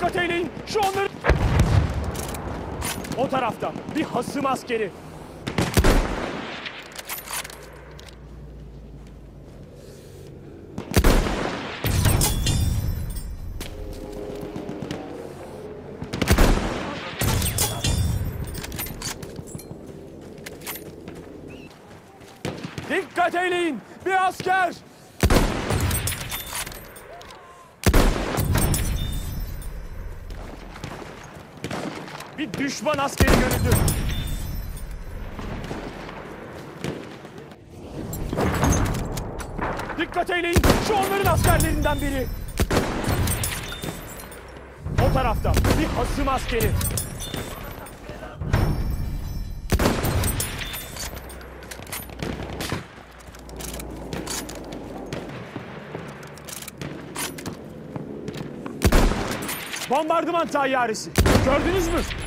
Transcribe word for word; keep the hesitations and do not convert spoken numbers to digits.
Dikkat eyleyin. Şu onları... O tarafta bir hasım askeri. Dikkat eyleyin. Bir asker. Bir düşman askeri görüldü. Dikkat eyleyin. Şu onların askerlerinden biri. O tarafta bir hasım askeri. Bombardıman tayyaresi. Gördünüz mü?